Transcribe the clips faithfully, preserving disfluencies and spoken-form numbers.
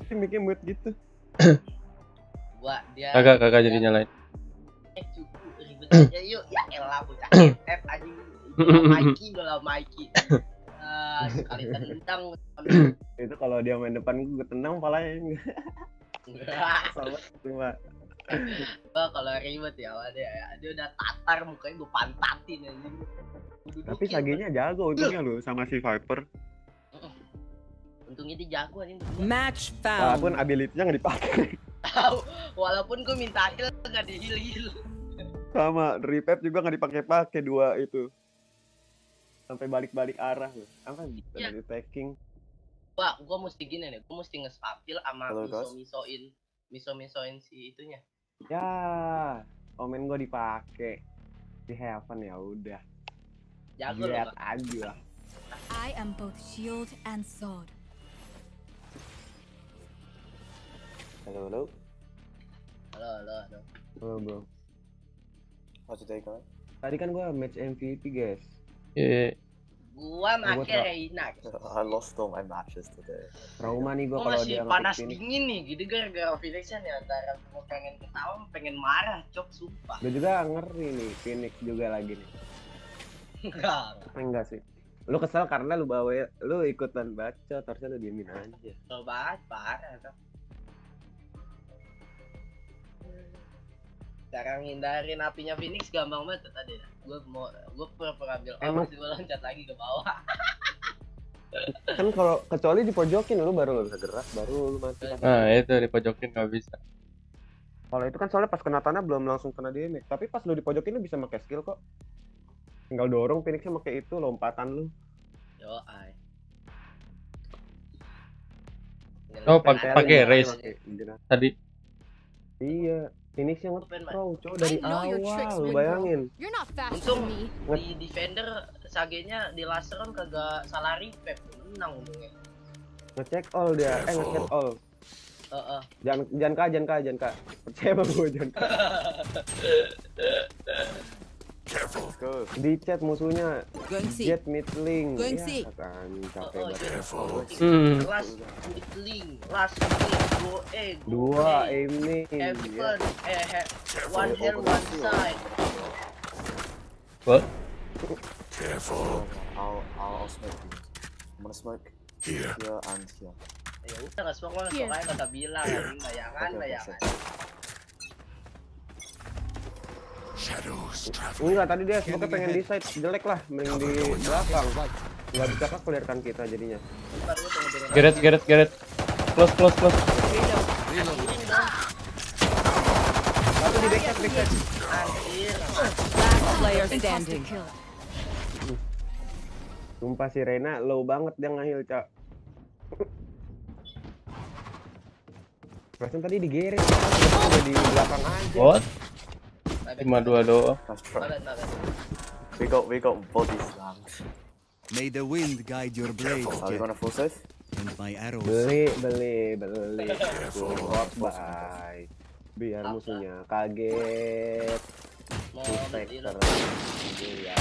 Mikir mood gitu. Gua dia Kagak kagak jadi nyalain. Eh cukup ribet aja yuk. Ya elah bocah F anjing. Mikey udah Mikey. Ah, sekali tendang. Itu kalau dia main depan gue tendang palanya. Sama cuma. Gua kalau ribet ya dia ya. Dia udah tatar mukanya gua pantatin anjing. Tapi Sagenya jago untungnya lu sama si Viper. Untungnya dia jago anjing. Match Walaupun found. ability-nya nggak dipakai. Walaupun gua minta heal enggak di heal-heal. Sama revive juga nggak dipakai-pakai dua itu. Sampai balik-balik arah loh. Apa Ya. dari packing. Wah, gua mesti gini nih. Gua mesti nge-spapil sama Halo, guys. miso-misoin, miso-misoin si itunya. Ya, komen gua dipakai di Heaven ya udah. Jago loh. Lihat Pak. aja. I am both shield and sword. Hello, hello. Halo, halo, halo. Oh, bro. How's your day going? Tadi kan gua match M V P, guys. Iya. Gua Gua make tra- Reina. I lost all my matches today. Trauma nih gua Gua kalau masih dia panas nge-pick Phoenix. dingin nih, gitu gara-gara Phoenix-nya nih antara gua pengen ketawa, pengen marah, cok sumpah. Gua juga ngeri nih, Phoenix juga lagi nih. Enggak. Enggak sih. Lu kesel karena lu bawa lu ikutan baca, harusnya lu diemin aja. Coba parah tuh. Cara ngindarin apinya Phoenix gampang banget tuh tadi. Gua mau gua pura-pura ambil Emang- terus gua loncat lagi ke bawah. Kan kalau kecuali dipojokin lu baru lu bisa gerak, baru lu mati. Nah itu dipojokin nggak bisa. Kalau itu kan soalnya pas kena tanah belum langsung kena damage. Tapi pas lu dipojokin lu bisa pakai skill kok. Tinggal dorong Phoenixnya pakai itu lompatan lu. Yo, ay. Oh, pakai- pakai race. Tadi Iya, Phoenixnya nge-throw cowok dari I know your tricks, awal, lu Window. bayangin. You're not faster Untung than me. di defender Sagenya di laseran kagak salah revive, menang untungnya. Ngecek all dia, eh ngecek all. Heeh. Jangan jangan kah, jangan kah, jangan kah. Percaya sama gue, jangan kah. Let's go. Di chat musuhnya Going C. Jet mid link. Going Ya, C. kan Oh, capek oh, banget. Hmm. last link, last link, go egg, Dua aiming. Heaven, Ya. eh, he- one hell, one side. what? Careful. I'll, I'll, I'll smoke you. I'm gonna smoke here, here and here. Ya udah nggak semua nggak Iya. suka kata bilang, anjing bayangan, Oke, oke, bayangan. Enggak, tadi dia semoga pengen di side jelek lah, mending di belakang. Enggak bisa kan kelihatan kita jadinya. Bentar, gua tunggu dulu. Get it, get it, get it. Close, close, close. Satu di backside, backside. Anjir. Last player standing. Kill. Sumpah si Reina low banget dia nge-heal, Cak. Perasaan tadi digeret, udah di belakang aja. What? Babet, Cuma dua doang. Nice try. babet, babet. We got, we got body slammed. May the wind guide your blade, Are we Jet, gonna full safe? and my arrows. Beli, beli, beli. Support, bye. Biar musuhnya kaget. Mau Spectre. Iya.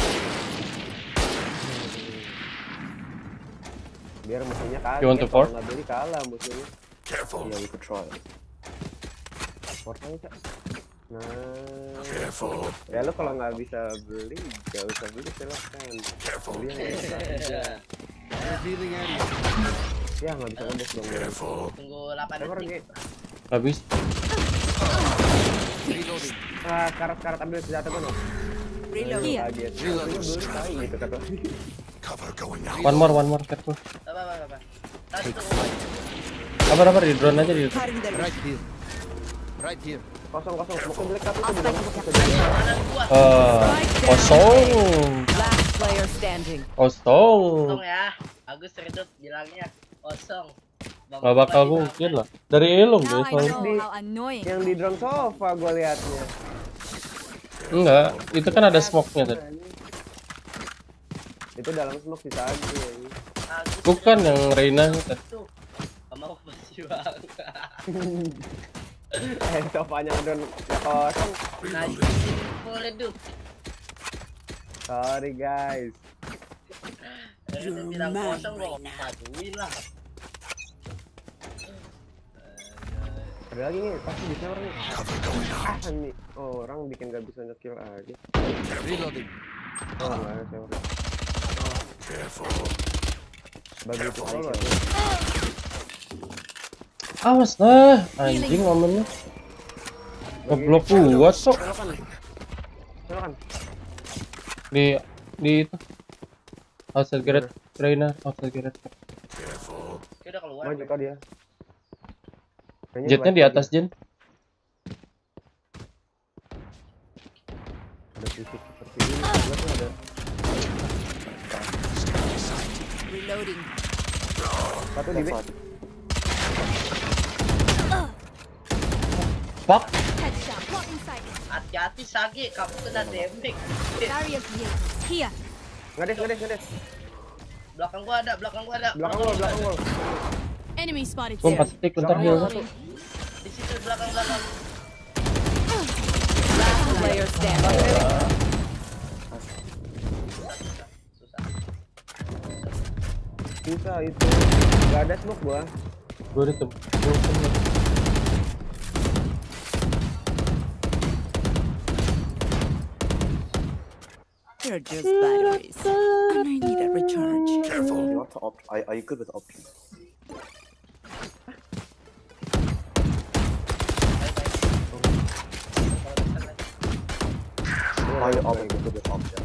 Biar musuhnya kaget. You want to kalau port? nggak beli kalah musuhnya. Yeah, we could try it. Port aja, Cak. Nah, ya lu kalau nggak bisa beli, nggak usah beli silakan. Beli yang bisa aja. Revealing area. Ya nggak bisa ngebos dong. Tunggu delapan Cover detik. G. Habis. Reloading. Ah, karat-karat ambil senjata gue dong. Reload. Iya. Kaget. Beli beli tahu gitu kata. One more, one more, careful. Apa apa apa. Tadi tunggu. Apa apa di drone aja di. Cutting the Right here. Right here. Kosong kosong. Smoke black tapi itu di I'll dalam fight kosong. Kanan gua. Ah, kosong, last player standing. kosong. Kosong ya. Agus redup bilangnya kosong. Bang Gak bakal Bupati mungkin lah. Dari elong Now guys. I soalnya. know how annoying. Yang di drone sofa gue liatnya. Enggak, itu kan ada smoke-nya tadi. Itu dalam smoke bisa aja. Agus Bukan yang Reina tadi. tuh. Kamu pasti bang. Eh, sofanya drone ya kosong. Nah, full redup. Sorry guys. Dari bilang kosong gua majuin lah. Ada lagi nih, pasti bisa orang nih. Ah, nih. Oh, orang bikin gak bisa nge-kill aja. Reloading. Oh, enggak ada saya orang. Bagi itu solo aja. Awas lah, anjing momennya. Ngeblok gua sok. Selokan. Selokan. Di di itu. Outside garage, trainer, outside garage. Oke, udah keluar. Maju kah dia? Kayaknya Jetnya di balik atas lagi. Jen. Ada fisik seperti ini, gua tuh ada. Reloading. Satu di B. Fuck. Headshot. Block inside. Hati-hati Sage, kamu kena damage. Barrier created. Here. Nggak des, nggak des, nggak des. Belakang gua ada, belakang gua ada. Belakang gua, belakang gua. Enemy spotted. Gua empat stick bentar heal. Di situ belakang belakang. Last player standing. Susah. Susah itu. Nggak ada smoke gua. Gua udah tem. They're just batteries. And I need a recharge. You want to opt? Are, are you good with options? Are you are you good with options?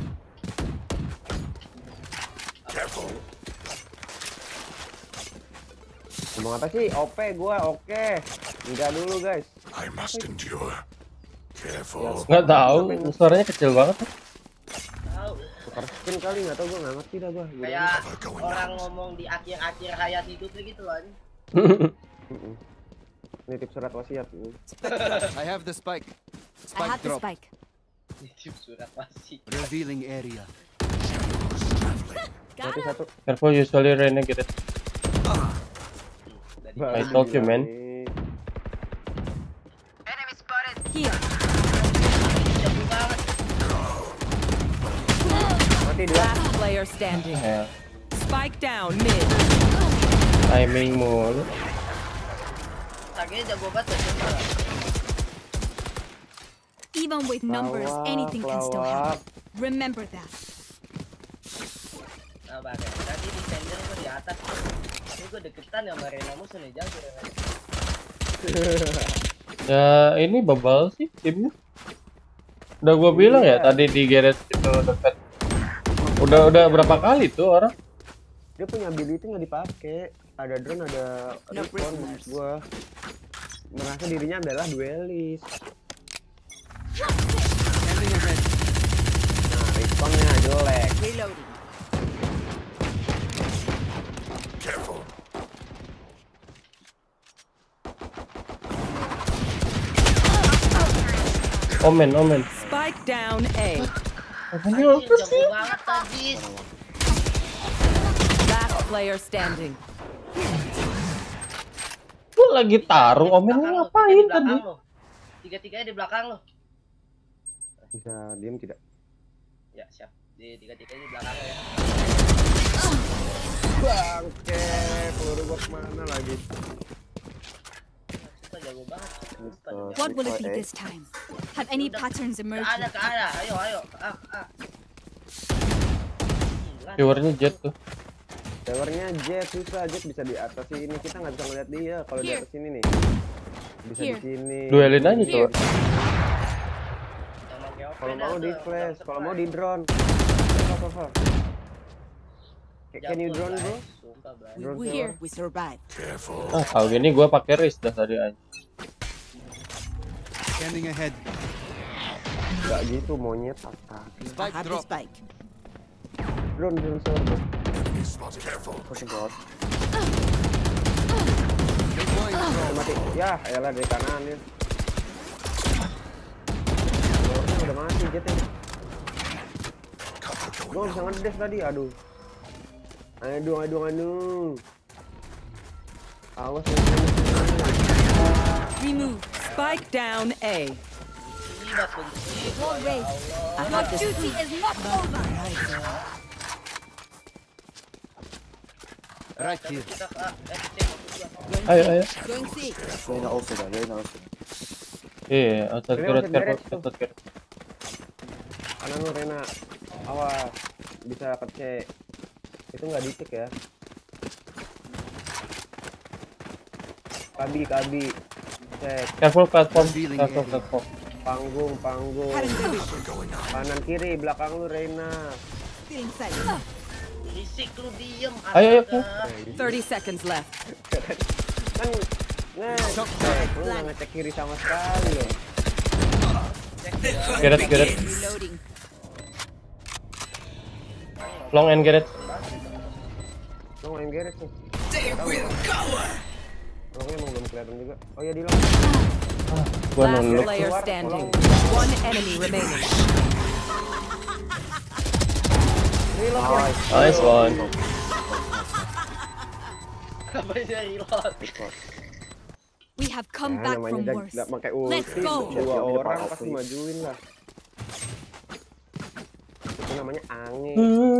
Ngomong apa sih? O P gua, oke. Enggak dulu, guys. I must endure. Careful. Nggak tahu, suaranya kecil banget. Tahu. Tukar skin kali, nggak tahu gua, nggak ngerti dah gua. Gua Kayak orang ngomong di akhir-akhir hayat hidupnya gitu loh. Mm-mm. Nitip surat wasiat. Mm. I have the spike. I Spike have the drop. spike. Nitip surat wasi. Revealing area. Mati satu. Careful, usually Rene get it. Baru I told you, man. dibilangin. Here. Jago banget. Mati dua. Last player standing. Ya, Spike down mid. timing mulu. Sage jago banget. ya. Even with numbers, Pelawak, anything can still pelawak. happen. Remember that. Nah, Bang, tadi di sender gua di atas. Ini gua deketan sama Rena musuhnya jago. Ya ini bebal sih timnya. Udah gua bilang ya tadi di garage itu dekat. Udah udah berapa kali tuh orang? Dia punya ability nggak dipakai. Ada drone, ada No respawn. prisoners. Maksud gua merasa dirinya adalah duelis. Standing ahead. Nah, respawnnya jelek. Reloading. Careful. Omen, omen. Spike down A. Ini Anjir, apa jago sih? banget tadi. Last player standing. Lu lagi tarung, omen lu ngapain tadi? Tiga-tiganya di belakang lo. Bisa diem tidak? Ya, siap. Di tiga-tiganya di belakang lo ya. Bangke, peluru gua kemana lagi? Sumpah jago banget. Sumpah, Uh, demi What will it Try be A. this time? Have any patterns Ke emerged? ada, ke ada. Ayo, ayo. Ah, ah. Gila. Viewernya Jet tuh. Towernya Jet susah, Jet bisa di atas sini. Kita nggak bisa ngeliat dia kalau di Here. atas sini nih. Bisa Here. di sini. Duelin aja tuh. Here. Emang kayak Kalau open mau dah di tuh, flash, udah kalau mau supply. di drone. Cover, cover. Can you Jago, drone, bro? guys. Sumpah, Bray. Drone We tower. here. We survive. Careful. Ah, kalau gini gua pakai wrist dah tadi aja. Standing ahead. Nggak gitu monyet apa? I Spike have the drop. spike. Drone, drone server. Spot. Careful. Pushing broad. Deploying drone. Mati. Ya, elah dari kanan ya. Towernya udah mati Jetnya. Cover Gua going nggak bisa out. ngedes tadi, aduh. Aduh, aduh, aduh. Awas ya. Remove. Spike down A. Gila, benci. Wall Ya raised. Allah. I Your have the duty is not over. Right here. Kita ke A. Eh, cek. Ayo ayo. Going C. Reyna also dah, Reyna also. Iya, outside Reyna turret masih careful, beres tuh. outside turret. Kanan lu Rena. Awas. Bisa ke C. Itu nggak dicek ya. Kabi, kabi. Cek. Careful platform, Revealing careful area. platform. Panggung, panggung. Kanan kiri, belakang lu Rena. Stealing sight. Risik lu diem. Ayo, ayo, astaga. thirty seconds left. Kan ngecek, lu nggak ngecek kiri sama sekali loh. Get it, get it. Reloading. Long and get it. Lu main geret nih. Longnya emang belum kelihatan juga. Oh iya di long. Gua Last nunduk. player standing. One enemy remaining. Nice. Nice one. Apa dia reload? We have come Ya, back namanya from nggak worse. nggak pakai Let's ulti. go. Dua Siap-siap di orang depan pasti ulti. majuin lah. Itu namanya angin.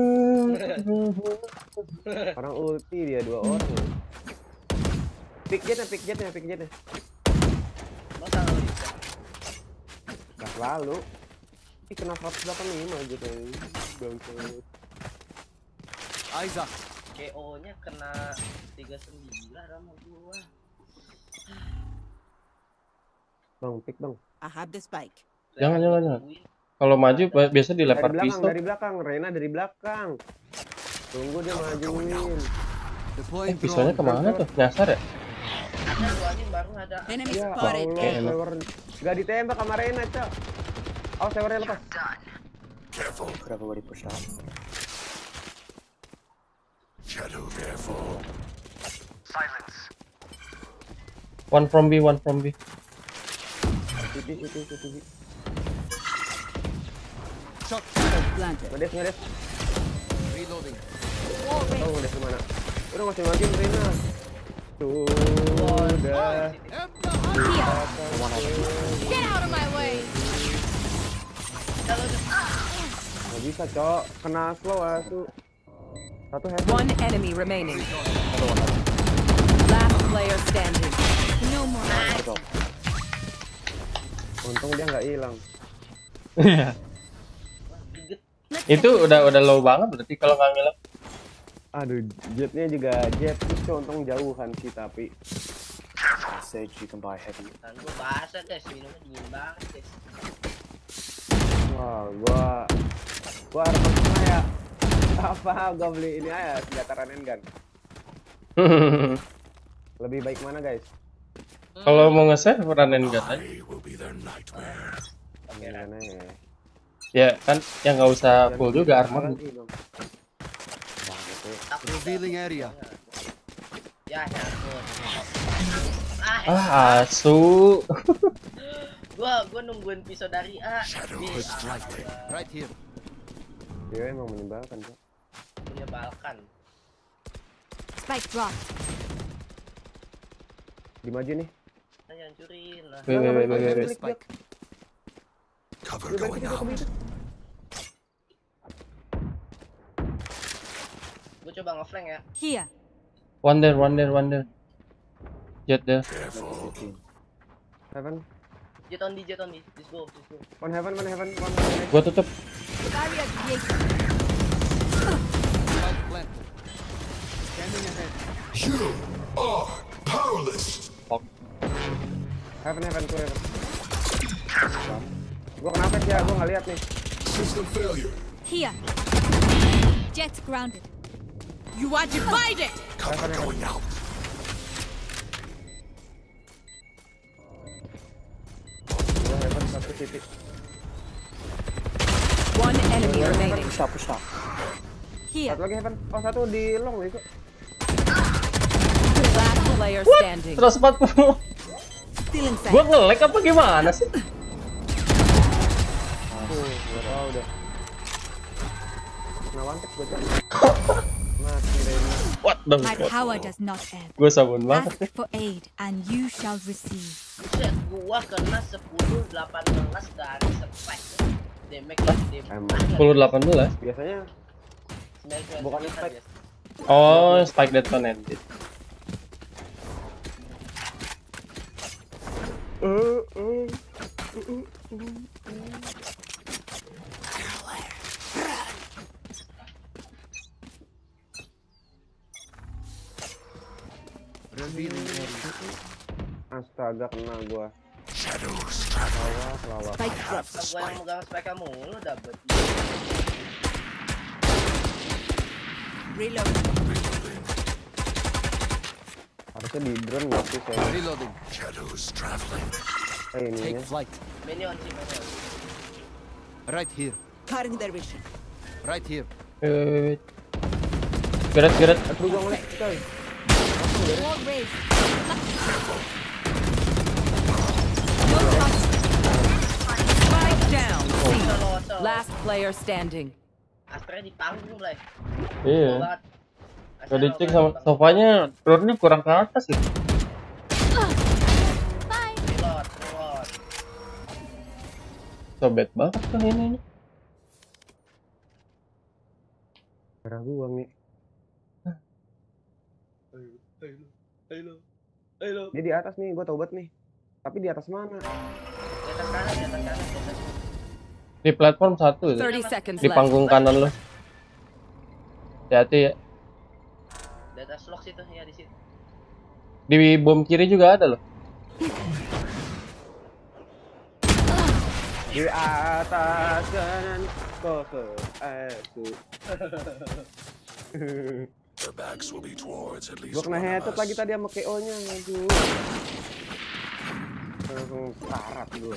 Orang ulti dia dua orang. Pick jetnya, pick jetnya, pick jetnya. Masa lu bisa? Gak selalu. Ih kena seratus delapan puluh lima gitu. Bangsat. Eyes up. K O-nya kena tiga puluh sembilan sama gua. Bang, pick bang. I have the spike. Jangan, jangan, jangan. Kalau maju biasa Dari dilempar belakang, pistol. dari belakang. Rena dari belakang. Tunggu dia majuin. Deploying Eh, pistolnya drone. kemana tuh? Nyasar ya? Ada lu anjing baru ada. Enemy Ya spotted. Allah, Oke, sewer. Gak ditembak sama Rena, Cok. Oh, sewernya lepas. Careful. Could have already pushed out. Shadow, careful. One from B, one from B. Siti, siti, siti, siti. Shot. Planted. Ngedes, ngedes. Reloading. Oh, ngedes kemana? Udah masih majuin Rena. Sudah. Here. Get out of my way. Gak bisa, Cok. Kena slow asu. Satu head. One enemy remaining. Last player standing. No more. Betul. Untung dia nggak hilang. Itu udah udah low banget berarti kalau nggak ngelak. Aduh, jetnya juga jet itu untung jauhan sih tapi. Sage, you can buy heavy. Tangan gua basah guys, minumnya dingin banget guys. Wah, gua gua harus apa ya? Apa gua beli ini aja senjata run and gun. Lebih baik mana, guys? Kalau mau nge-save run and gun aja. I will be their nightmare. Run and gun aja. Ya kan yang nggak usah full juga armor. Lagi, Bang. Wah, gitu. Revealing area. Ya, ya. Ah, Ah, asu. gua gua nungguin pisau dari A. Shadow B. is lightning. Right here. Dia emang menyebalkan, Cok. Menyebalkan. Spike dropped. Dimaju nih. Saya hancurin lah. Wait, wait, wait, wait, wait. Klik, klik. Spike. Cover Dia balik going ke out. situ. Gua coba ngeflank ya. Here. One there, one there, one there. Jet there. Careful. fifteen. Heaven. Jet on D, jet on D. Let's go, let's go. One heaven, one heaven, one heaven. Gua tutup. Barrier created. Spike planted. Scanning ahead. You are powerless. Heaven, heaven, two heaven. Gua kenapa sih ya? Gua nggak lihat nih. System failure. Here. Jets grounded. You are divided. Cover going out. Dua heaven, satu city. One enemy remaining. Push out, push out. Here. Satu lagi heaven. Oh, satu di long itu. Last player standing. seratus empat puluh. Stealing sight. Gua nge-lag apa gimana sih? Tuh, nggak tahu deh. Kena wanted gua, Cok. Mati Rena. What the My fuck? power does not ebb. Gua sabun banget. Ask for aid and you shall receive. Buset, gua kena sepuluh delapan belas dari spike. Damage damage. Emang. sepuluh delapan belas. Biasanya bukan spike. Oh, spike detonated. Uh, uh, Revealing area. Astaga, kena gua. Shadows Lawak, lawak. Spike drop. Gua yang megang spike kamu, lu dapet. Reload. Harusnya di drone nggak sih saya? Reloading. Shadows traveling. Eh ini Take ya. flight. Minion sih, minion. Right here. Cutting their vision. Right here. Eh, Geret, geret. Aduh gua ngeliat coy. Wall raised. Spike down. Udah lo, so. Last player standing. Astra di panggung lah. Iya. Banget. Gak dicek sama sofanya, turunnya kurang ke atas gitu. Bye. Reload, reload. Sobet banget kan ini. Darah gua nih. Ayo, ayo. Dia di atas nih, gua taubat nih. Tapi di atas mana? Di atas kanan, di atas kanan, di atas. Di platform satu itu. thirty seconds Di left. panggung kanan lo. Hati-hati ya. Di atas lock situ, ya di situ. Di bom kiri juga ada loh. Di atas kanan kok ke aku. Their backs will be towards at least Gua kena one of headshot lagi us. tadi sama K O-nya. Aduh. Langsung karat gua.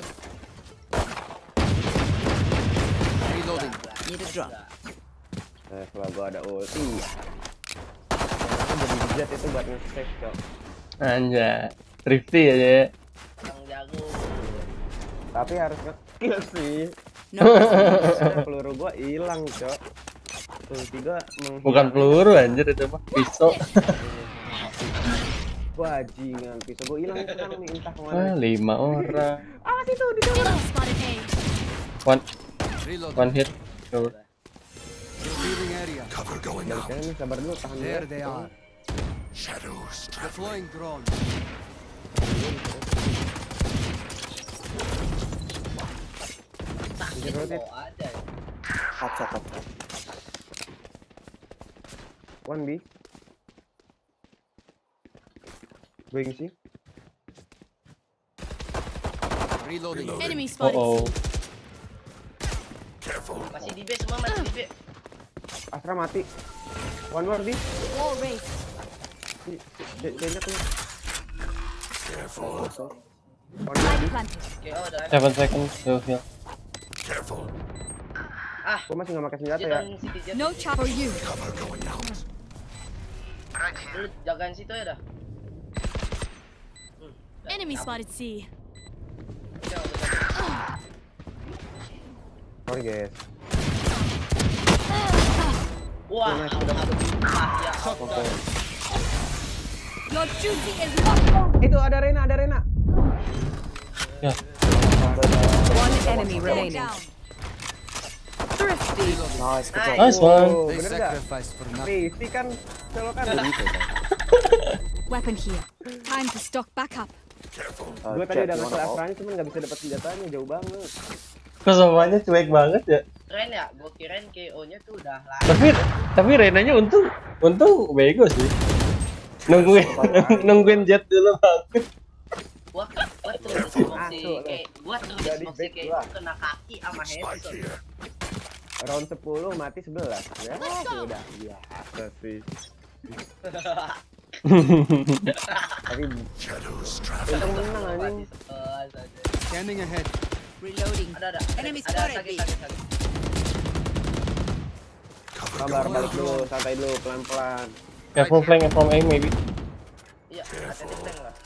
Reloading. Need a drop. Eh, setelah gua ada ulti. Aku jadi jet itu buat nge-save, Cok. Anjay. Thrifty aja ya. Yang jago. Tapi harus nge-kill sih. No. Peluru gua hilang, Cok. Ulti gua menghilang. Bukan peluru anjir itu mah pisau. Bajingan, pisau gua hilang sekarang nih entah Ah, kemana. lima orang. Awas itu di dalam. Enemy spotted A. One Reloading. one hit. Coba. Revealing area. Cover going out. Jangan nih, sabar dulu, tahan dulu. There they are. Shadows traveling. Deploying drone. Sakit rotate. kok ada ya. Up top, up top. One B. Going sih. Reloading. Enemy Oh spotted oh. C. Careful. Masih di B semua, masih di B. Astra mati. One more B. Wall raised. Banyak nih. Careful. One more B. Light planted. Oke, oh udah. Seven seconds. Yo, yo. Careful. Ah, Gua masih nggak pakai senjata jet ya. on City jet. No chop for you. Cover going out. Lu jagain situ ya dah. Hmm, dah. Enemy spotted C. Udah, udah, udah. Sorry guys. Wah, Nice, aduh, udah. ah, ya Allah. Your duty is not over. Itu ada Rena, ada Rena. Ya. One enemy Go remaining. down. Thrifty. Nice, good job. Nice one. Oh, They bener gak? sacrificed for nothing. Rifty kan, selokan. Weapon here. Time to stock back up. Careful. Uh, Gue tadi Jet, udah you ngasih wanna ult? Astranya, cuman nggak bisa dapat senjatanya, jauh banget. Kok semuanya cuek banget ya. Keren ya, gua kirain K O-nya tuh udah lah. Tapi tapi Renanya untung untung bego sih. Nungguin nungguin jet dulu banget. Gua gua terus smoke si Masuk, K, gua terus Jadi smoke si back K gua. kena kaki sama Spike headshot. here. Round sepuluh mati sebelas. Ya, sudah biasa sih. Tapi Shadows traveling. untung menang anjing. Sebelas aja. Scanning ahead. Reloading. Ada ada. Enemy Ada spotted sakit B. sakit sakit. Cover Sabar, going balik out. dulu, santai dulu, pelan-pelan. Careful flank from A maybe. Iya, ada di tank lah.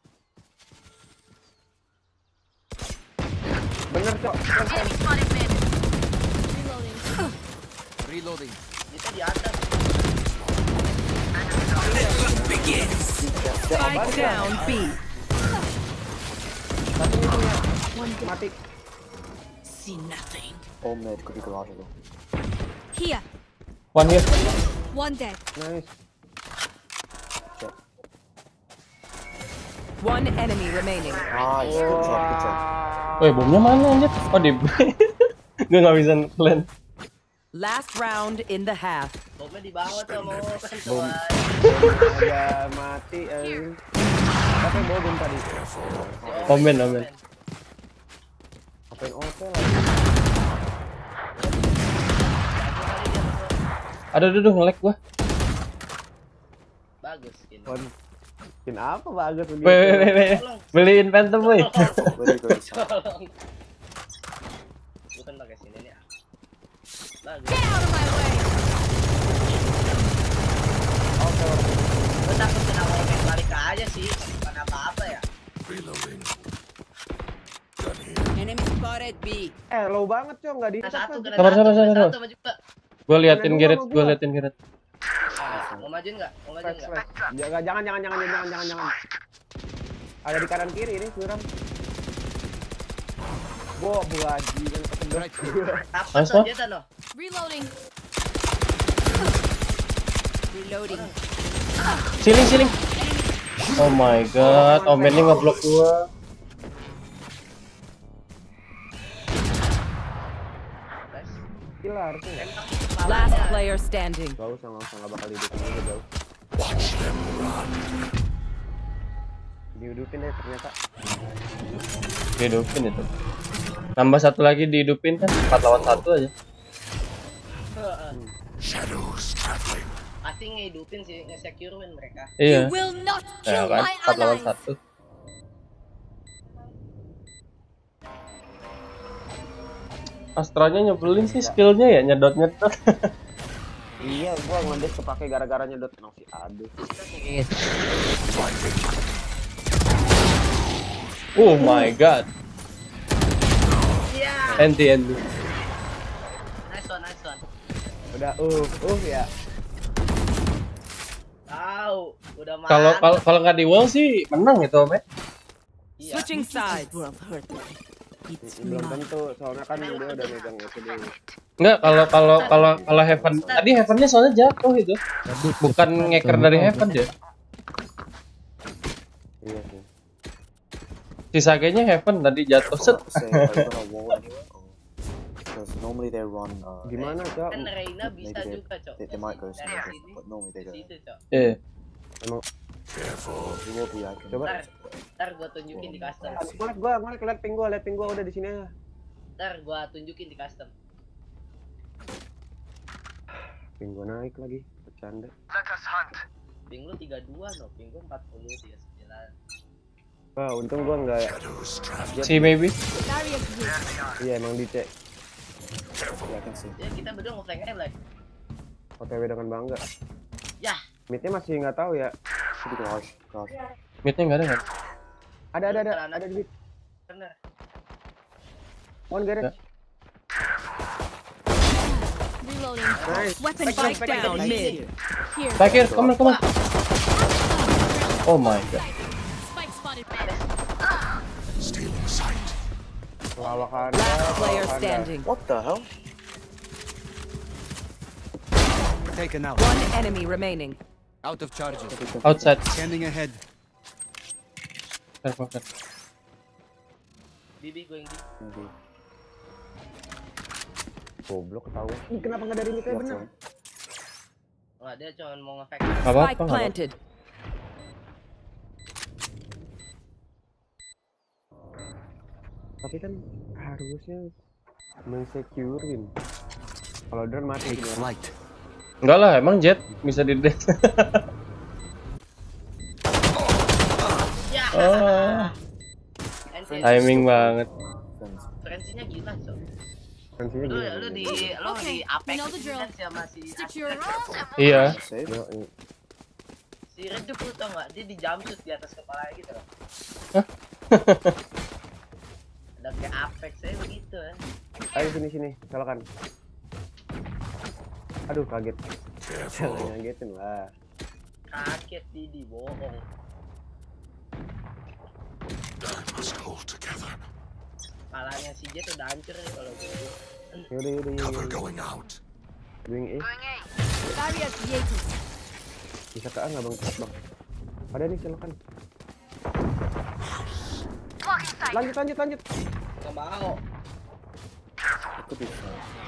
Bener, Cok. Enemy spotted mid. Reloading. Reloading. Kita di atas. Spike down B. Satu ininya, One dead. mati. See nothing. All mid, could be garage as well. Here. One here. One dead. Nice. One enemy remaining. Nice, good job, good job. Woi, bomnya mana anjir? Oh, di gue nggak bisa plan. Last round in the half. Bomnya di bawah tuh mau Bom. bantuan. Udah mati eh. Tapi bawa bom tadi. Omen, omen. Apain oke lagi. Aduh, aduh, aduh, nge-lag gua. Bagus skin. Kon. Skin apa bagus begitu? Woi, woi, woi, woi. Beliin Phantom, woi. Very good. Tolong. Bukan pakai sini nih. Bagus. Get out of my way. Oke. Gue takut kena wallbang balik aja sih. Bukan apa-apa ya. Reloading. Gun here. Enemy spotted B. Eh, low banget, Cong, enggak di. Kena satu, kena Sabar, satu, sabar, kena sabar. satu, maju juga. Gua liatin Mana Gerrit, gua, gua gua. liatin Gerrit. Mau majuin nggak? Mau majuin Flash, nggak? flash. Jangan, jangan, jangan, jangan, jangan, jangan, jangan. Ada di kanan kiri ini, suram. Gua bulaji kan kesedot. Apa Nice, tuh no? dia tuh? Reloading. Reloading. Siling, siling. Oh my god, Omen ini ngeblok gua. Kilar tuh. Last player standing. Gak usah, gak usah, gak bakal hidupin juga jauh. Watch them run. Dihidupin deh ternyata. Dihidupin itu. Tambah satu lagi dihidupin kan empat lawan satu aja. Shadows traveling. Pasti ngehidupin sih, nge-securein mereka. Iya. You will not Ya kill kan, my empat lawan allies. satu. Astranya nyebelin sih skillnya ya, nyedot-nyedot. Iya, gua ngedes kepake gara-gara nyedot kenal si aduh. Oh my god. Iya. Anti anti. Nice one, nice one. Udah uh, uh ya. Tahu, udah mantap. Kalau kalau kalau nggak di wall sih menang itu, Met. Iya. Switching sides. Belum tentu, soalnya kan dia udah megang itu dulu. Enggak, kalau kalau kalau kalau Heaven tadi Heavennya soalnya jatuh itu. Bukan ngeker dari Heaven dia. Iya sih. Si Sagenya Heaven tadi jatuh set. Say, are you gonna wall anywhere? Or... Because normally they run. Uh, Gimana, Cok? Kan Reina bisa maybe they, juga, Cok. they, they might go Dari somewhere, sini, but normally they ke go. situ, Cok. Iya. Emang Careful. You will be, I can. coba. Ntar, ntar gua tunjukin di custom. Ngeliat gua, ngeliat liat ping gua, liat ping gua udah di sini aja. Ntar gua tunjukin di custom. Ping gua naik lagi, bercanda. Ping lu tiga puluh dua no, ping gua empat puluh tiga puluh sembilan. Wah, untung gua enggak. Shadows traveling. Si maybe. Barrier here. Iya, emang dicek. Yeah, I can see. Ya kita berdua nge-flank aja lah. O T W dengan bangga. Yah. Midnya masih nggak tahu ya. Should be garage. Garage. Midnya nggak ada kan? Ada, ada, ada, ada di mid. Bener. One garage. Reloading. Nice. Weapon Spike spike down mid. Here. Back here, come on, come on. Oh my god. Spike spotted. Stealing sight. Lawakan. Last player standing. What the hell? Taken out. One enemy remaining. Out of charges. Outside. Scanning ahead. Careful, careful. Bibi going deep. Maybe. Goblok ketahuan. Ih, kenapa nggak dari midnya Left bener? one. Wah, dia cuma mau nge-fake. Gak Spike apa-apa, nggak apa-apa. planted. Tapi kan harusnya mensecurein. Kalau drone mati Take gimana? flight. Enggak lah, emang Jet bisa di dead. Ya. Oh, Anti- timing banget. Friends. Referensinya gila, Cok. Tensinya Lu gimana? lu di lu di Apex know the drill. kan sama si Secure Apex. roll. Iya. Save. Yo, iya. Si Red tuh lu tau nggak? Dia di jumpsuit di atas kepala gitu loh. Ada kayak Apex saya begitu ya. Ayo sini sini, silakan. Aduh, kaget. Careful. Jangan ngagetin lah. Kaget Didi, bohong. I must hold together. Palanya si Jet udah hancur nih kalau gitu. Yaudah, yaudah, Cover yaudah. going out. Doing A. Barrier created. Bisa ke A nggak bang? Cepet bang. Ada nih, silakan. Lanjut lanjut lanjut. Nggak mau. Itu bisa.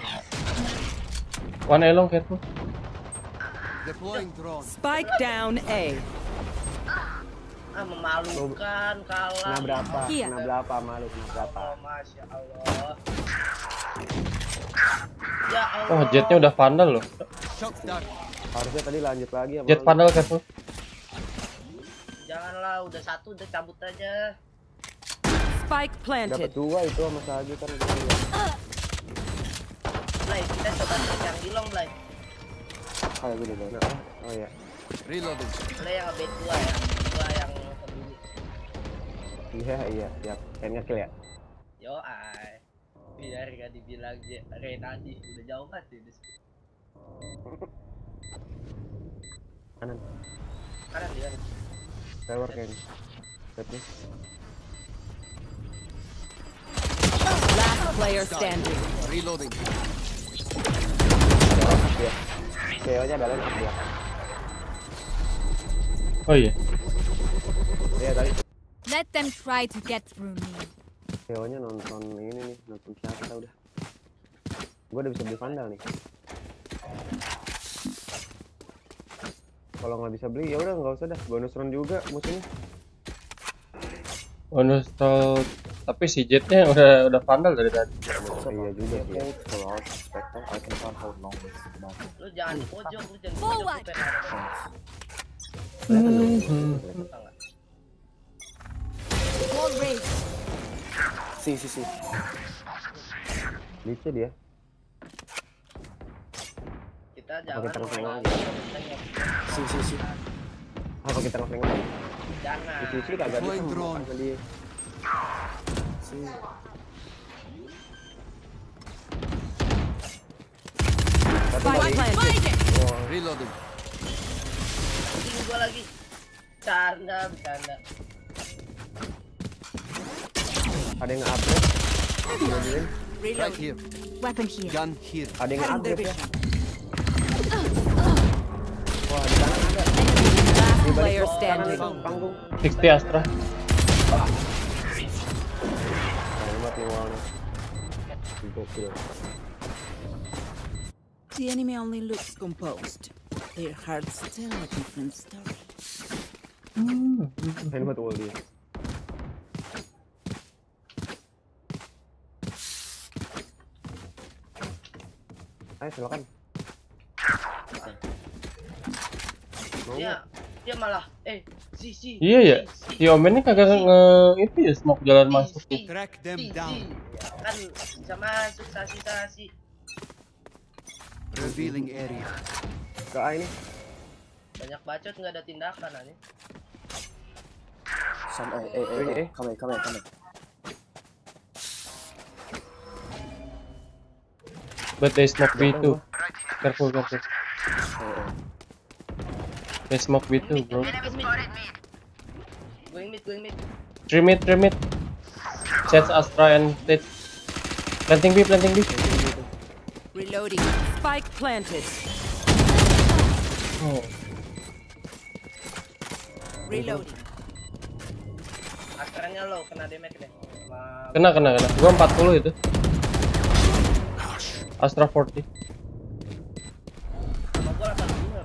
One elong careful. Deploying drone. Spike down A. Ah, memalukan kalah. Kena berapa? Iya. Kena berapa malu kena berapa? Oh, Masya Allah. Ya Allah. Oh, jetnya udah vandal loh. Shock dart. Harusnya tadi lanjut lagi ya. Jet malu. vandal careful. Janganlah, udah satu udah cabut aja. Spike Dapat planted. dua itu sama Sagi kan. Blay, kita coba cek yang Ilong, Blay. Kayak gini loh. Nah, oh ya. Reloading. Blay yang nge-bait dua ya. Dua yang sembunyi. Iya iya siap. Pengen nge-kill ya. Yo, ay. Biar gak dibilang J- Ray tadi. Udah jauh kan sih. Kanan. Kanan dia. Tower kayaknya. Tapi Last player standing. Reloading. dia. C O-nya dalam dia. Oh iya. Iya tadi Let them try to get through me. C O-nya nonton ini nih, nonton siapa kita udah. Gua udah bisa beli vandal nih. Kalau nggak bisa beli ya udah nggak usah dah. Bonus round juga musuhnya. Bonus tol. Tapi si jetnya udah udah vandal dari tadi. Iya juga sih. Ya. For our perspective, I can try and hold long with the market. Lu jangan di pojok, lu jangan di pojok. Forward. Lu pengen. Hmm. Tau nggak? Wall race. Si, si, si. Bisa dia. Kita jangan kita langsung malah- aja? Si, si, si. Apa kita langsung lagi? Jangan. Di sisi kagak bisa Deploying drone. sama dia. Si. Spike planted. Reloading. Ini gua lagi. Canda, bercanda. Ada yang nge-upgrade. Dua-duain. Right here. Weapon here. Gun here. Ada yang Cutting their nge-upgrade ya. vision. Wah, di kanan ada. Last Di balik player kanan standing. itu, panggung. sixty Astra. Keren banget nih wallnya. Gokil. The enemy only looks composed. Their hearts tell a different story. Keren banget wall dia. Ayo silakan. Mau Dia nggak? dia malah eh si si. Iya ya. si, Si Omen ini kagak nge itu ya smoke jalan si, masuk. si, Track them si, down. si. Ya, kan bisa masuk sasi-sasi. Revealing area. Ke A ini. Banyak bacot nggak ada tindakan ani. Some, eh, eh, eh, eh. Come here, come here, come here. But they smoke B two. Careful, careful. Eh, eh. They smoke B two, bro. Going mid, going mid. Three mid, three mid. Sets Astra and Tit. Planting B, planting B. Reloading. Spike planted. Oh. Reloading. Astranya low kena damage deh. Sama Kena, kena, kena. Gua empat puluh itu. Astra forty. sama gua delapan puluh lima.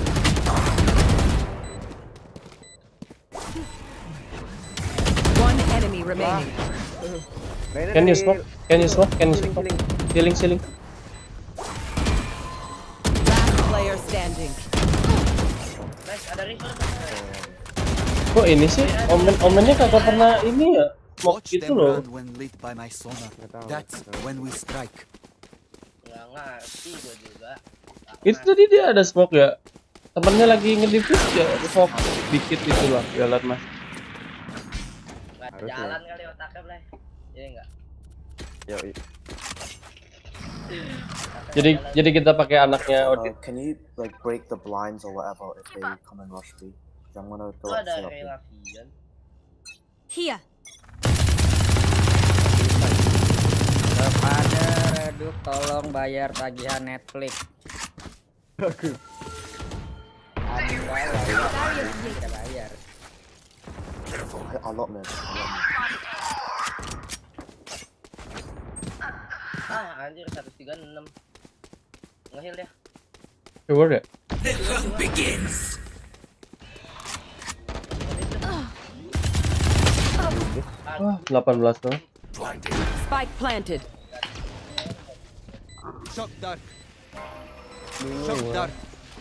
One enemy remaining. Reyna Can you dari- smoke? Can you smoke? Can you Ceiling, smoke? ceiling. Ceiling, ceiling. Last player standing. Nice, ada river. Kok ini sih? Omen omennya kagak pernah ini ya? Smoke Watch gitu them loh. run when lit by my sonar. Nggak tahu. That's when we strike. Nggak ngerti gua juga. Nggak Itu tadi dia ada smoke ya. Temennya lagi ngedifuse ya, smoke dikit gitu lah jalan mas. Nggak ada Harusnya. jalan kali otaknya Blay. Iya enggak? Yoi. Jadi jadi kita pakai anaknya Uh, Odin. can you like break the blinds or whatever if they come and rush B? 'Cause I'm gonna Itu go ada upstairs. Relavian. Here. Kepada Redup tolong bayar tagihan Netflix. Anda tidak bayar. A lot, man. A lot. Ah anjir seratus tiga puluh enam. Nge-heal ya. Keyword ya? Wah, delapan belas tuh. Spike planted. Shock dart. Shock dart.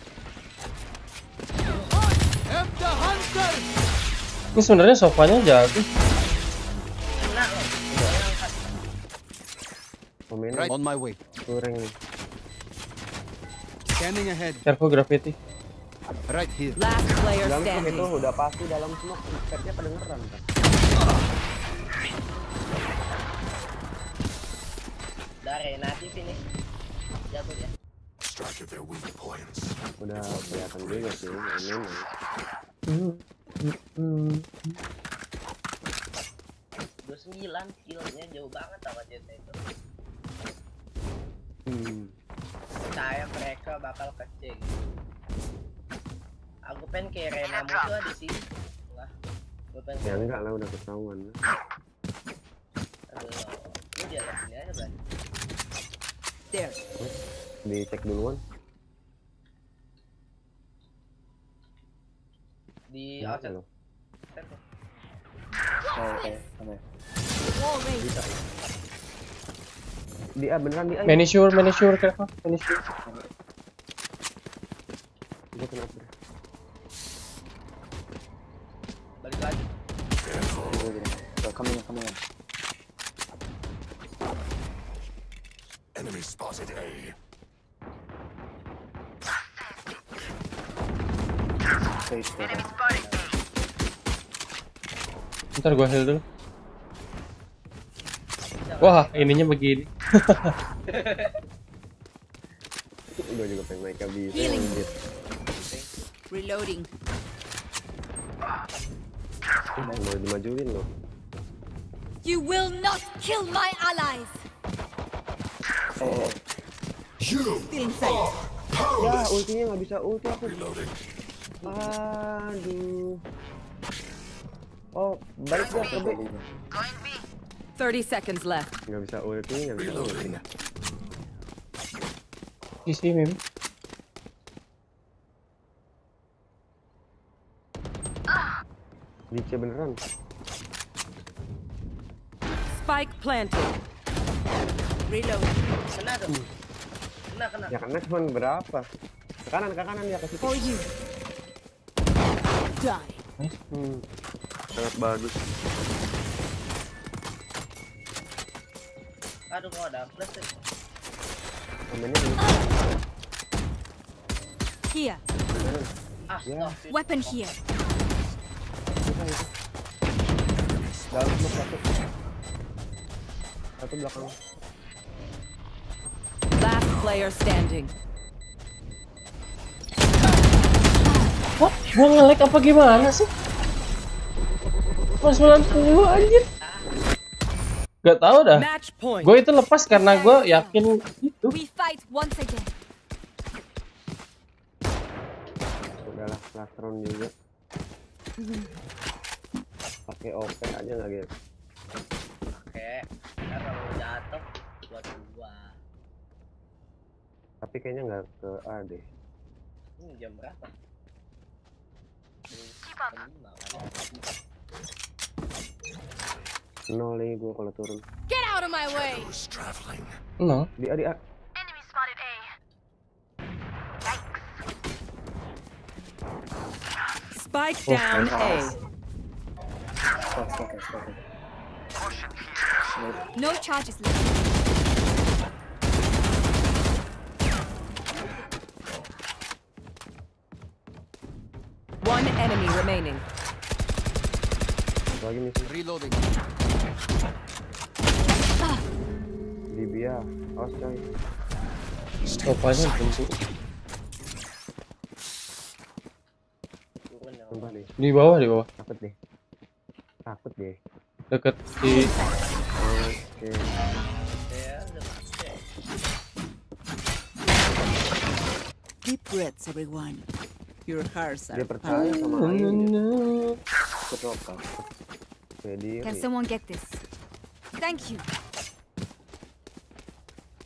I'm the hunter. Ini sebenarnya sofanya jatuh. Right on my way. Kurang nih. Scanning ahead. Careful gravity. Right here. Last player Dalam smoke standing. itu udah pasti dalam smoke stepnya kedengeran kan. Dari natif ini. Jago ya. Strike at their weak points. Udah kelihatan juga sih ini. Hmm. Hmm. dua puluh sembilan killnya jauh banget sama J T itu. Hmm. Saya mereka bakal kecil. Aku pengen kayak Rena musuh di sini. Wah. Gue pengen. Ya enggak lah udah ketahuan. Aduh. Lu dia lihat sini aja, Bang. There. Dicek duluan. Di Ya, outside. loh. Oh, okay, okay. Wall raised. Di A beneran di A. Manisure, manisure, careful, manisure. Gua kena apa? Balik lagi. So, coming in, coming in. Enemy spotted A. Stage four. Ntar gua heal dulu. Wah, ininya begini. Gua juga pengen naik habis. Healing. Anjir. Reloading. Mau dimajuin loh. You will not kill my allies. Oh, You Still inside. Ya, ultinya nggak bisa ulti aku. reloading. Aduh. Oh, balik gua ke B. thirty seconds left. Nggak bisa ulti, nggak bisa ulti. Reloading. Isi meme. Dice beneran. Spike planted. Reload. Kena tuh. Kena kena. Ya karena cuma berapa? Ke kanan, ke kanan ya ke situ. For you. Die. Hmm. Sangat bagus. Aduh kok ada plus tuh. Komennya ini. Here. Beneran. Ah, Ya. stop. Weapon here. Bisa itu. Dalam smoke satu. Satu belakang. Last player standing. What? Gua nge-lag apa gimana sih? Mas sembilan puluh anjir. Gak tau dah. Match point. Gue itu lepas karena gue yakin itu. We fight once again. Udahlah, last round juga. Pakai O P aja nggak gitu. Oke. Ntar kalau jatuh buat gua. Tapi kayaknya nggak ke A deh. Hmm, jam berapa? Jam lima kan? Nol nih gua kalau turun. Get out of my way. Who's traveling? No. Di A di A. Enemy spotted A. Spike Oh, down A. stop, stop, stop. No charges left. One enemy remaining. Lagi nih sih. Reloading. Di B A. Awas coy. Sofanya tentu. Turun yang Sumpah deh. Di bawah, di bawah. Takut deh. Takut deh. Deket di Oke. ya udah pasti. Deep breaths, everyone. Your hearts are Dia percaya sama Ayu. Good job, guys. Jadi Can someone get this? Thank you.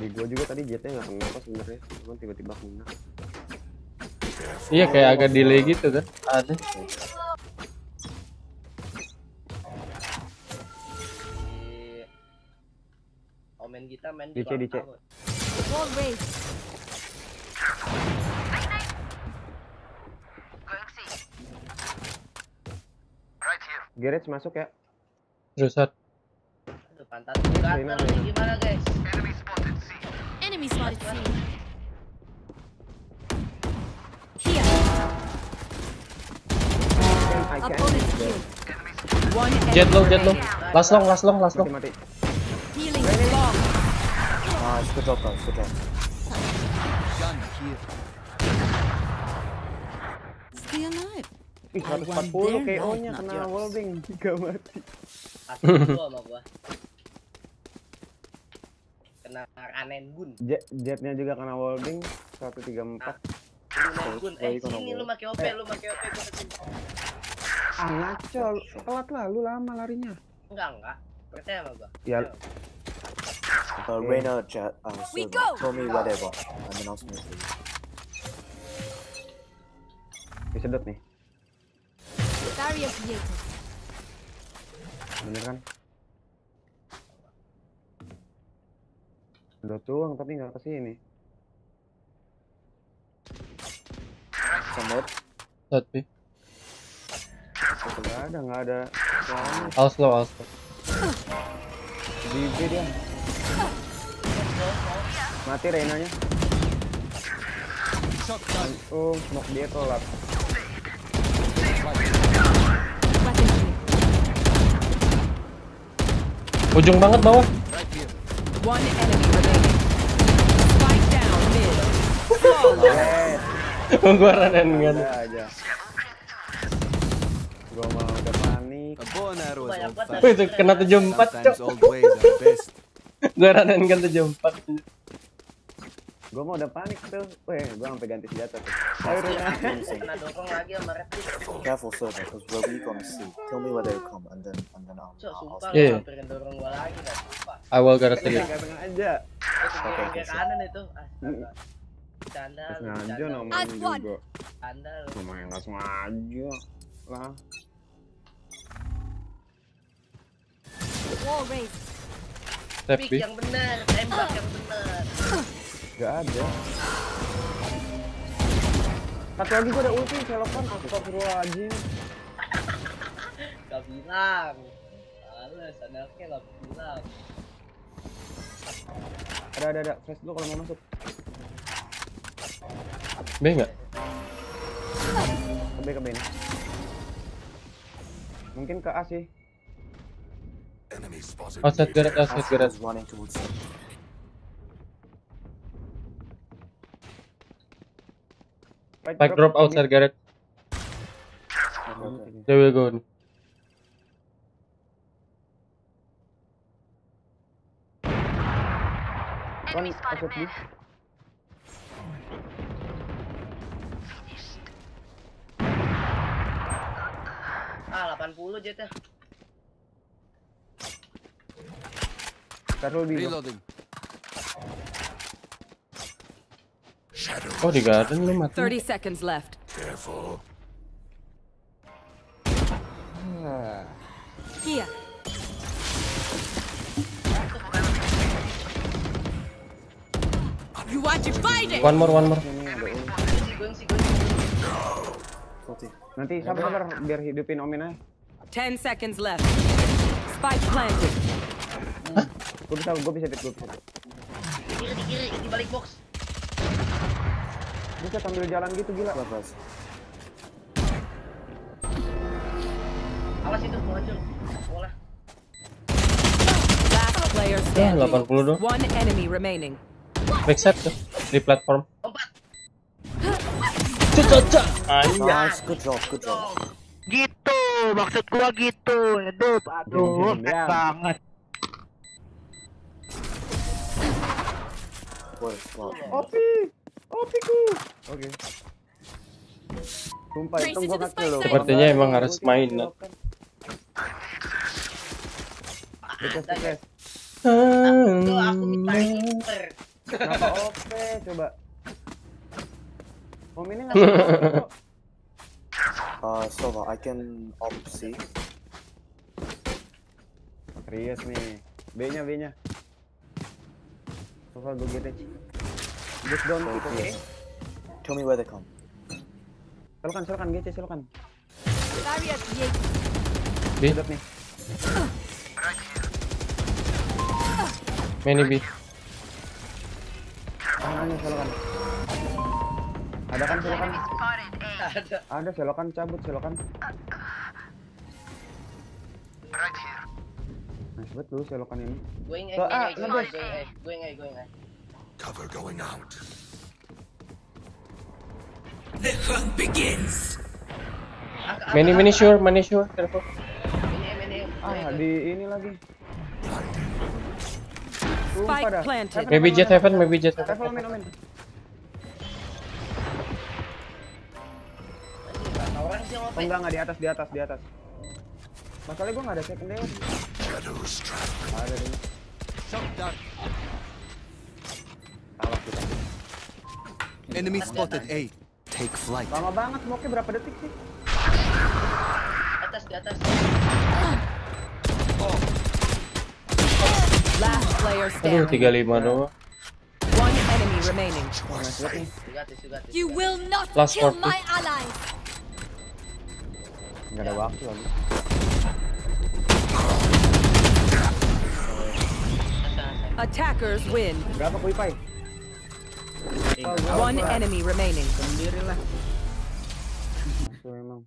gua juga tadi jetnya nggak kenapa sebenarnya, cuman tiba-tiba kena. Iya kayak agak delay gitu kan. Ada. Di Omen kita main D C D C. Wall raised. Garage masuk ya. Terusat. Aduh, pantat gatel ini gimana guys? Enemy spotted C. Here. I can. Opponent killed. One Jet low, jet low. Last long, last long, last long. Mati mati. Healing long. Nice, good job guys, good job. Gun here. Stay alive. Ih, seratus empat puluh K O-nya kena wallbang, tiga mati. Asli gua sama gua. Kena Ranen Gun. Jet, jetnya juga kena wallbang, seratus tiga puluh empat. Ranen Gun. Eh sini lu make O P, lu make O P gua kesini. Ah ngaco, telat lah, lu lama larinya. Enggak, enggak. Percaya sama gua. Ya, Uh, Reyna, Jet, uh, We Silva, go! tell me where they are, and then I'll smoke for you. disedot nih, Barrier created. bener kan? Sedot doang tapi nggak kesini. Some mid. Tapi. Nggak ada, nggak ada suaranya. All slow, all slow. Di B dia. Mati Reynanya. Shotgun. Oh, smoke dia telat. Weapon here. Ujung banget bawah. Right here. One enemy remaining. Spike down mid. Eh, Gua ranen kan. ada aja. Gua mau udah panik. A bow and arrow is Banyak old banget. fashioned. Itu kena tujuh puluh empat, Cok. Sometimes old ways are best. Gua ranen kan tujuh puluh empat. Gua mau udah panik tuh. Weh, gua sampai ganti senjata tuh. Ayo Reyna. Kena dorong lagi sama Red Bull. Careful, Silva, because we're weak on C. Tell me where they come, and then and then I'll. Cok, I'll sumpah Iya. lu hampir dorong gua lagi dah, sumpah. I will gotta see. Enggak sengaja. Terus Oke, ke oke, kanan itu. Astaga. Bercanda lu, Sengaja bercanda. namanya Aswan. juga. Bercanda lu. Lumayan nggak sengaja lah. Wall raised. Tapi. Pick yang benar, tembak yang benar. Gak ada. Satu lagi gua ada ulti, selokan. Astagfirullahaladzim. Gak bilang. Males, anaknya gak bilang. Ada ada ada. Flash dulu kalau mau masuk. B enggak? Ke B ke B nih. Mungkin ke A sih. Enemy spotted. Outside garage, outside Astra garage. is running towards C. Spike drop outside garage. Okay, okay. There we go. Kan asset B. Ah, delapan puluh jetnya. Taruh B. Reloading. Shadow. Oh di garden lu mati. Thirty seconds left. Careful. Here. You want to fight it? One more, one more. Ini ada ulti. Gue sih, gue sih. forty. Nanti sabar sabar biar hidupin Omin aja. Ten seconds left. Spike planted. Gua bisa gua bisa hit, gua bisa. hit. Di kiri, di kiri, di balik box. Bisa sambil jalan gitu gila. Left res. Awas itu, mau hancur. Bola. Last player Ya, standing. delapan puluh dong. One enemy remaining. Backside tuh di platform. Empat. Caca. Anjay. Nice, good job, good job. Gitu, maksud gua gitu. Hidup, aduh, Diam, diam. banget. What? What? Opi. Opiku. Oke. Sumpah itu Trace gua into the kacau loh. spike Sepertinya emang harus main, Nat. Bekas bekas. Tuh, aku minta hiper. Kenapa O P coba? Om ini nggak O P kok. Uh, Sova, I can op C. Serius nih. B-nya, B-nya. Sova go get it. Just don't pick, oke? Okay? Tell me where they come. Silakan, silakan, G C, silakan. Barrier created. B. Sedot nih. Mini B. Tangannya, silakan. Ada kan, silakan. Ada. Ada, silakan cabut, silakan. Nice banget lu silakan ini. Going A, So, going ah, A, going A, ngebes. going A, going A, going A. Cover going out. The hunt begins. Ah, ah, Mini ah, mini ah, sure, mini sure. Telepon. Mini A, mini A. Ah, di ini lagi. Spike Sumpah dah. planted. Heaven, Maybe heaven, jet heaven, maybe jet Heaven, heaven. omen, omen. Berapa orang sih yang Oh, ngopi? enggak, enggak di atas, di atas, di atas. Masalahnya gua enggak ada second dewa. Shadows traveling. Ada ini. Shock dart. Salah kita. Enemy spotted A. Take flight. Lama banget smoke berapa detik sih? Atas, di atas. Last player Aduh, standing. tiga puluh lima doang. One enemy remaining. Twice safe. Juga tis, juga tis. You will not Last kill forty. my allies. Enggak ada waktu lagi. Attackers win. Berapa Kuipai? One enemy remaining. Sendirilah. Itu memang.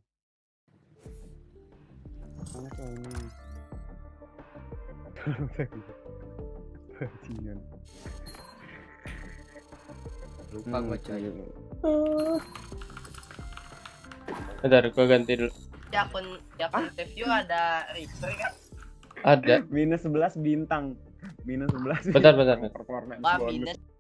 Mana tuh ini? Bajingan. Lupa gua coy. Bentar, gua ganti dulu. Di akun, di akun review ada Richter kan? Ada. Minus sebelas bintang. Minus sebelas. Bentar, bentar, bentar. Performance Wah, bonus. minus